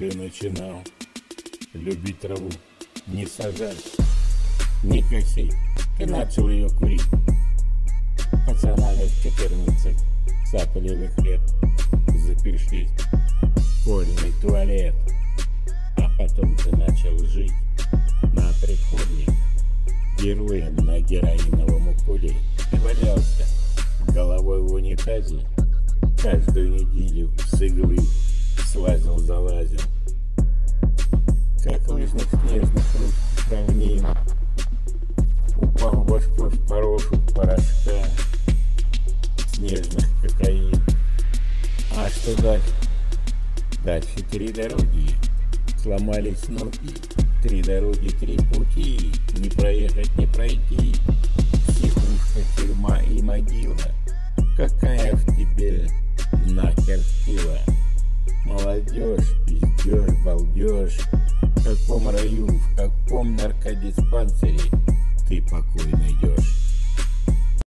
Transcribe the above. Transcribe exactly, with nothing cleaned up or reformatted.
ты начинал любить траву, не сажать, не косить, ты начал ее курить. Пацанами в четырнадцать сапливых лет запершись в школьный туалет, а потом ты начал жить на приходе героем на героиновом укуле. Ты валялся головой в унитазе, каждую неделю с иглы слазил, залазил, как лыжных снежных русских равнин, упал башкой в порошу порошка снежных кокаин. А что дальше? Дальше три дороги, сломались ноги, три дороги, три пути, не проехать, не пройти, психушка, тюрьма и могила. Какая в тебе нахер сила? Молодежь, пиздеж, балдеж, в каком раю, в каком наркодиспансере ты покой найдешь?